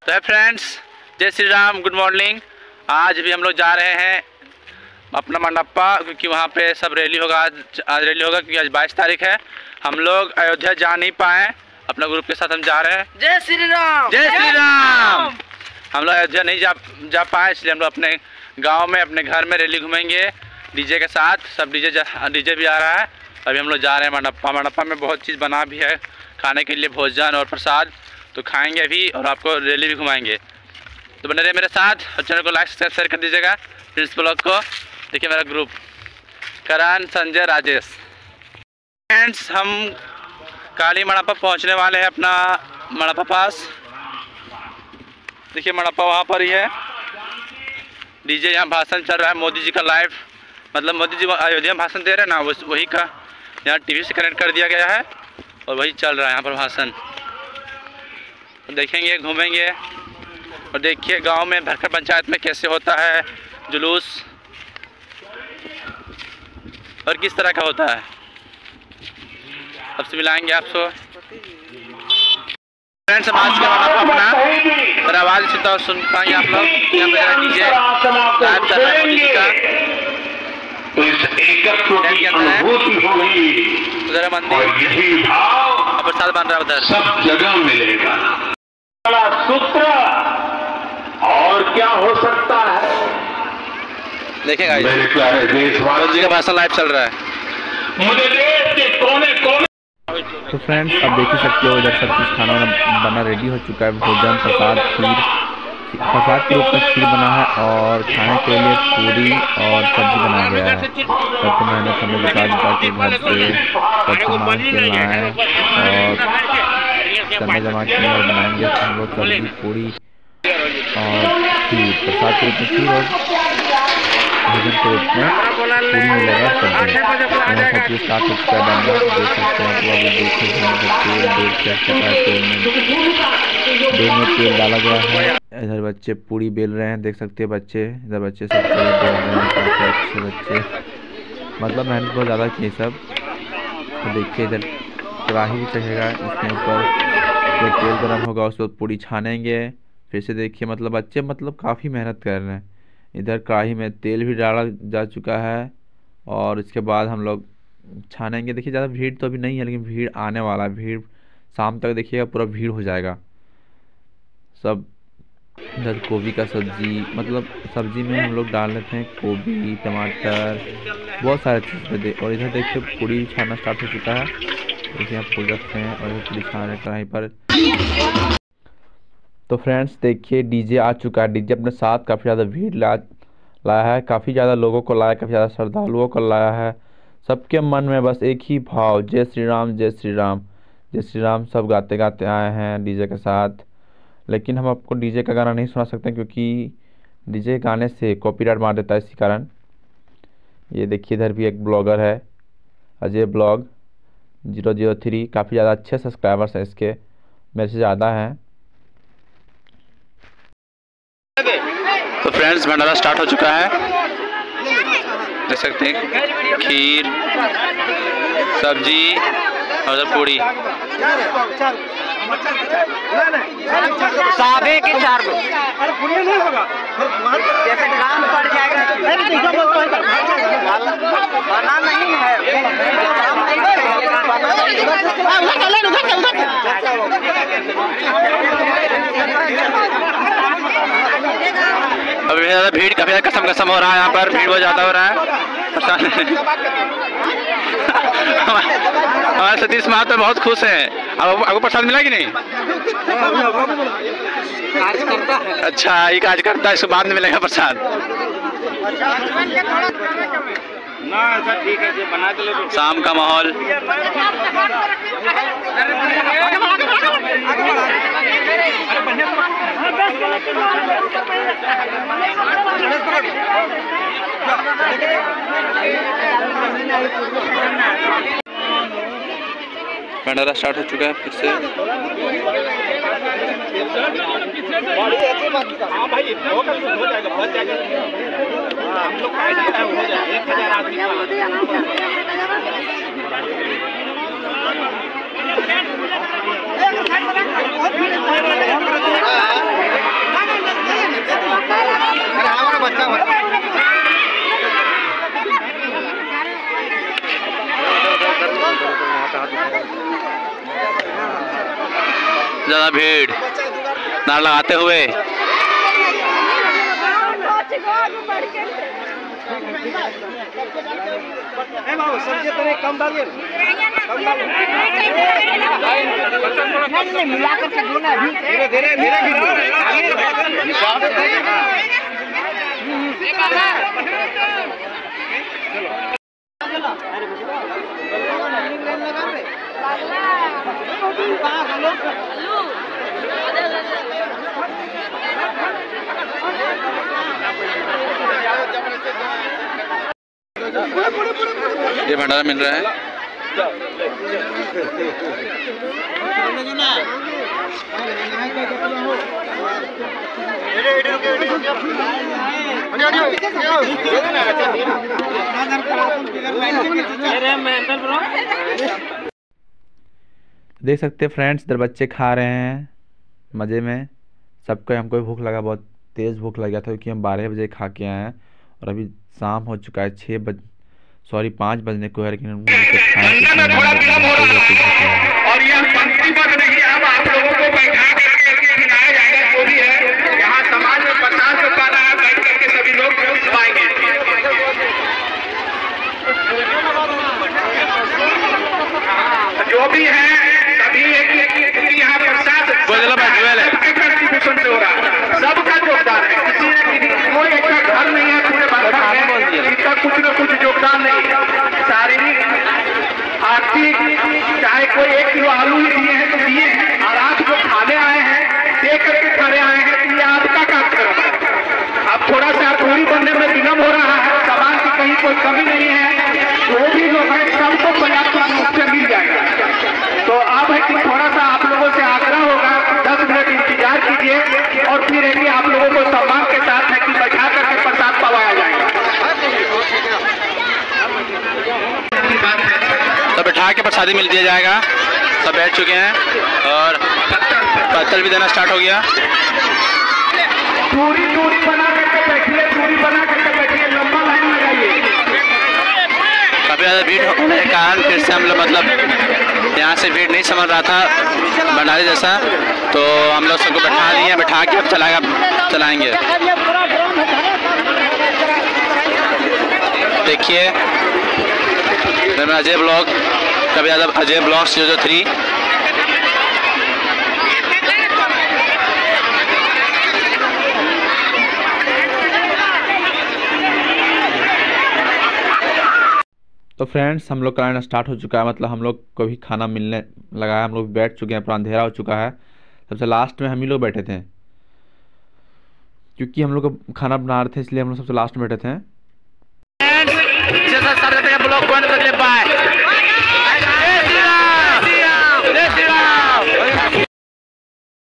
तो फ्रेंड्स, जय Shri Ram, good morning. आज भी हम लोग जा रहे हैं अपना मंडप्पा, क्योंकि वहाँ पे सब रैली होगा। आज रैली होगा क्योंकि आज 22 तारीख है। हम लोग अयोध्या जा नहीं पाए, अपना ग्रुप के साथ हम जा रहे हैं। जय श्री राम, जय श्री राम। हम लोग अयोध्या नहीं जा पाए, इसलिए हम लोग अपने गाँव में अपने घर में रैली घूमेंगे डीजे के साथ। सब डीजे भी आ रहा है। अभी हम लोग जा रहे हैं मंडप्पा। मंडप्पा में बहुत चीज़ बना भी है खाने के लिए, भोजन और प्रसाद, तो खाएंगे अभी और आपको रैली भी घुमाएंगे। तो बने रहे मेरे साथ और चैनल को लाइक शेयर कर दीजिएगा। प्रिंस ब्लॉग को देखिए, मेरा ग्रुप करण, संजय, राजेश। फ्रेंड्स, हम काली मंडप्पा पहुंचने वाले हैं, अपना मंडप्पा पास। देखिए मंडप्पा वहाँ पर ही है। डीजे यहाँ भाषण चल रहा है, मोदी जी का लाइव, मतलब मोदी जी अयोध्या में भाषण दे रहे हैं ना, वही का यहाँ टीवी से कनेक्ट कर दिया गया है और वही चल रहा है यहाँ पर भाषण। तो देखेंगे, घूमेंगे और देखिए गांव में भरकर पंचायत में कैसे होता है जुलूस और किस तरह का होता है। सबसे मिलाएंगे आपको। फ्रेंड्स, आज का अपना मेरा आवाज़ सुन पाएंगे आप लोग। यहाँ पर डीजे लाइव कर रहे हैं मोदी जी का। उधर मंदिर प्रसाद बन रहा है, उधर सब जगह मिलेगा। सूत्र और क्या हो सकता है, देखेगा मेरे प्यारे देशवासियों जी का भाषण लाइव चल रहा है। मुझे देश के कोने कोने। तो फ्रेंड्स, अब देख ही सकते हो इधर सब कुछ खाना बना रेडी हो चुका है। भोजन, प्रसाद, खीर, प्रसाद के रूप में खीर बना है और खाने के लिए पूरी और सब्जी बनाया गया है। सबको मेहनत हम लोग जुटा के घर से सबको मांग के लाए और चंदा जमा के और बनाएंगे हम लोग सब्जी, पूरी और खीर। प्रसाद के रूप में खीर और भोजन के रूप में पूरी मिलेगा सब्जी। यहाँ सब्जी स्टार्ट हो चुका है बनना, देख सकते हैं आप लोग। तेल में तेल डाला गया है। इधर बच्चे पूरी बेल रहे हैं, देख सकते हैं बच्चे। इधर बच्चे सब पूरी बेल रहे हैं, काफ़ी अच्छे बच्चे, मतलब मेहनत बहुत ज़्यादा की सब। तो देखिए इधर कढ़ाई भी चढ़ेगा, इसके ऊपर जो तेल गर्म होगा उस पर पूरी छानेंगे। फिर से देखिए, मतलब बच्चे मतलब काफ़ी मेहनत कर रहे हैं। इधर कढ़ाई में तेल भी डाला जा चुका है और इसके बाद हम लोग छानेंगे। देखिए ज़्यादा भीड़ तो अभी नहीं है, लेकिन भीड़ आने वाला है। भीड़ शाम तक देखिएगा पूरा भीड़ हो जाएगा सब। इधर गोभी का सब्जी, मतलब सब्जी में हम लोग डाल लेते हैं गोभी, टमाटर, बहुत सारे चीज़। और इधर देखिए पूरी छाना स्टार्ट हो चुका है। देखिए आप पूरी रखते हैं और पूरी छान है कढ़ाई पर। तो फ्रेंड्स देखिए, डीजे आ चुका है। डीजे अपने साथ काफ़ी ज़्यादा भीड़ लाया है, काफ़ी ज़्यादा लोगों को लाया, काफ़ी ज़्यादा श्रद्धालुओं को लाया है। सबके मन में बस एक ही भाव, जय श्री राम, जय श्री राम, जय श्री राम। सब गाते गाते आए हैं डीजे के साथ। लेकिन हम आपको डीजे का गाना नहीं सुना सकते क्योंकि डीजे गाने से कॉपीराइट मार देता है, इसी कारण। ये देखिए इधर भी एक ब्लॉगर है, अजय ब्लॉग 003, काफ़ी ज़्यादा अच्छे सब्सक्राइबर्स हैं इसके, मेरे से ज़्यादा हैं। तो फ्रेंड्स, भंडारा स्टार्ट हो चुका है, देख सकते हैं। खीर, सब्जी और पूड़ी। साबे के 4 गो नहीं होगा, जैसे ग्राम पड़ जाएगा। बना नहीं है, अभी ज़्यादा भीड़, काफ़ी ज़्यादा कसम हो रहा है यहाँ पर। भीड़ बहुत ज़्यादा हो रहा है। हमारे सतीश महतो बहुत खुश हैं। अब आपको प्रसाद मिला कि नहीं? अच्छा, ये काज करता है, इसको बाद में मिलेगा प्रसाद। शाम का माहौल। भंडारा स्टार्ट हो चुका है फिर से। हाँ भाई, हो जाएगा, बहुत जाएगा। हम लोग का आइडिया है, हो जाएगा 1000 आदमी का। ज़्यादा भीड़ नारा लगाते हुए। ये भंडारा मिल रहा है। देख सकते हैं फ्रेंड्स, इधर बच्चे खा रहे हैं मज़े में। सबको हमको भूख लगा, बहुत तेज़ भूख लग गया था क्योंकि हम 12 बजे खा के आए हैं और अभी शाम हो चुका है 5 बजने को है, लेकिन और यह पंक्तिबद्ध नहीं, अब आप लोगों को बैठा करके खिलाया जाएगा जो भी है। यहाँ समाज में प्रसाद जो पा रहा है बैठ करके सभी लोग पाएंगे। जो भी है सभी एक यहाँ प्रसाद कंट्रीब्यूशन से हो रहा है, सबका योगदान है। किसी कोई ऐसा घर नहीं है पूरे भारत में जिसका कुछ न कुछ योगदान नहीं। शारीरिक आर्थिक, चाहे कोई 1 किलो आलू ही दिए हैं तो दिए हैं, और आप जो खाने आए हैं दे करके खाने आए हैं, तो ये आपका कार्यक्रम है। अब थोड़ा सा पूरी बनने में विलम्ब हो रहा है, सामान की कहीं कोई कमी नहीं है, जो भी लोग हैं सबको पर्याप्त रूप से मिल जाएगा। तो अब है कि थोड़ा सा आप लोगों से आग्रह होगा, 10 मिनट इंतजार कीजिए और फिर है कि आप लोगों को सम्मान के साथ है कि बैठा करके प्रसाद पवाया जाएगा। तो बैठा के प्रसादी मिल दिया जाएगा। सब बैठ चुके हैं और पत्तल भी देना स्टार्ट हो गया। दूरी बना करके बैठिए, दूरी बना करके बैठिए, लंबा लाइन लगाइए। काफ़ी ज़्यादा भीड़ होने के कारण फिर से हम लोग मतलब यहाँ से भीड़ नहीं समझ रहा था भंडारे जैसा, तो हम लोग सबको बैठा दिए, बैठा के अब चलाएंगे। देखिए मेरा अजय ब्लॉग, कभी ज़्यादा अजय ब्लॉग 03। तो फ्रेंड्स, हम लोग का लाइन स्टार्ट हो चुका है, मतलब हम लोग को भी खाना मिलने लगा है। हम लोग बैठ चुके हैं, पूरा अंधेरा हो चुका है। सबसे लास्ट में हम ही लोग बैठे थे क्योंकि हम लोग को खाना बना रहे थे, इसलिए हम लोग सबसे लास्ट में बैठे थे। ब्लॉग बंद कर ले, बाय।